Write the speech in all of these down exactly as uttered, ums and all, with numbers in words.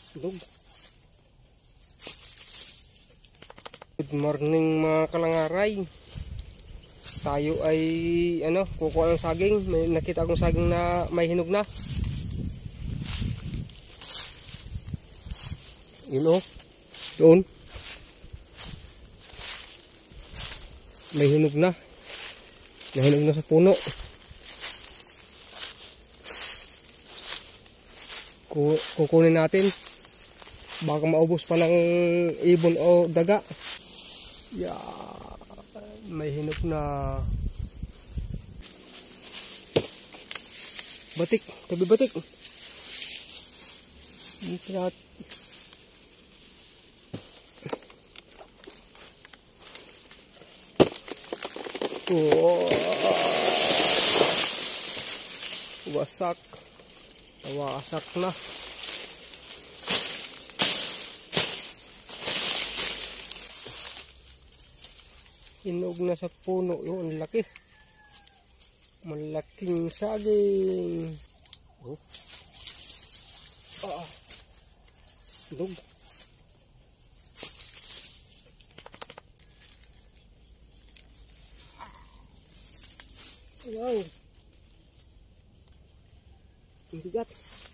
Dug. Good morning mga kalangaray. Tayo ay ano, kukuha ng saging. May nakita akong saging na may hinog na. Yun oh. Doon. May hinog na. Nahinog na sa puno. Kukunin natin. Baka maubos pa ng ibon o daga. Yeah. May hinog na. Batik. Tabi batik. Ito. Oh. Wasak. Wasak na. Hinog na sa puno. Yun, laki. Malaking saging. Oh. Ah. Hinog. Wow. Ang bigat.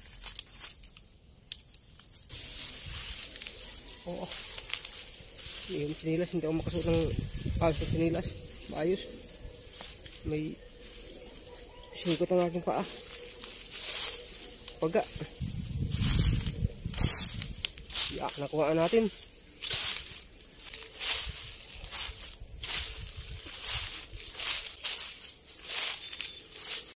Oo. Yung sinilas, hindi ako makasuot ng ayos na sinilas. Maayos. May singkot ang aking paa. Paga. Ya, nakuhaan natin.